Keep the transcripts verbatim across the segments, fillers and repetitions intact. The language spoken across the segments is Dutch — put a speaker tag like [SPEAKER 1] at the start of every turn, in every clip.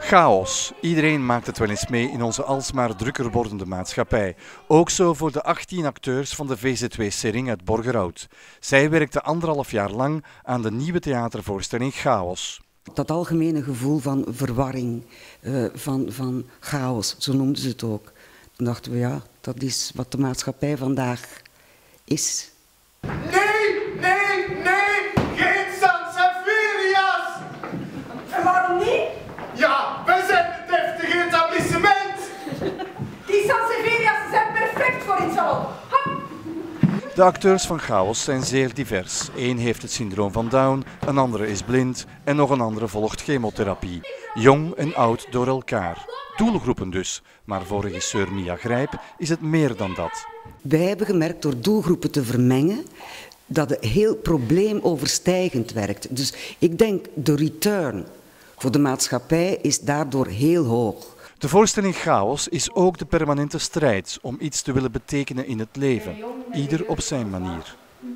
[SPEAKER 1] Chaos. Iedereen maakt het wel eens mee in onze alsmaar drukker wordende maatschappij. Ook zo voor de achttien acteurs van de V Z W Sering uit Borgerhout. Zij werkten anderhalf jaar lang aan de nieuwe theatervoorstelling Chaos.
[SPEAKER 2] Dat algemene gevoel van verwarring, uh, van, van chaos, zo noemden ze het ook. Toen dachten we, ja, dat is wat de maatschappij vandaag is.
[SPEAKER 3] Nee, nee, nee, geen Sanseverias!
[SPEAKER 4] En waarom niet?
[SPEAKER 3] Ja, wij zijn het deftige etablissement!
[SPEAKER 4] Die Sanseverias zijn perfect voor in salon. Ha!
[SPEAKER 1] De acteurs van Chaos zijn zeer divers. Eén heeft het syndroom van Down, een andere is blind en nog een andere volgt chemotherapie. Jong en oud door elkaar. Doelgroepen dus, maar voor regisseur Mia Grijp is het meer dan dat.
[SPEAKER 2] Wij hebben gemerkt door doelgroepen te vermengen dat het heel probleemoverstijgend werkt. Dus ik denk de return voor de maatschappij is daardoor heel hoog.
[SPEAKER 1] De voorstelling Chaos is ook de permanente strijd om iets te willen betekenen in het leven. Ieder op zijn manier.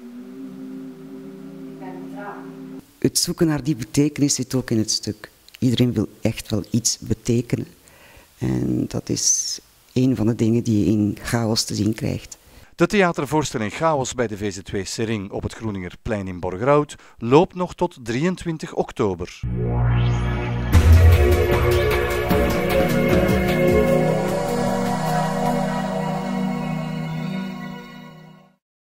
[SPEAKER 2] Het zoeken naar die betekenis zit ook in het stuk. Iedereen wil echt wel iets betekenen. En dat is een van de dingen die je in Chaos te zien krijgt.
[SPEAKER 1] De theatervoorstelling Chaos bij de V Z W Sering op het Groeningerplein in Borgerhout loopt nog tot drieëntwintig oktober.